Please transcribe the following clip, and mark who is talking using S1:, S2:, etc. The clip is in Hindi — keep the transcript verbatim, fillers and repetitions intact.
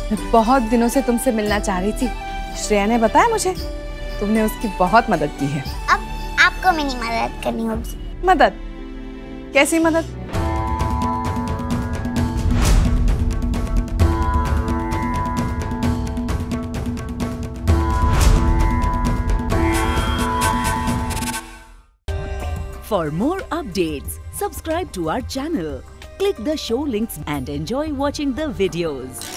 S1: मैं बहुत दिनों से तुमसे मिलना चाह रही थी। श्रेया ने बताया मुझे तुमने उसकी बहुत मदद की है।
S2: अब आपको मेरी मदद करनी होगी।
S1: मदद? कैसी मदद?
S3: For more updates, subscribe to our channel, click the show links and enjoy watching the videos.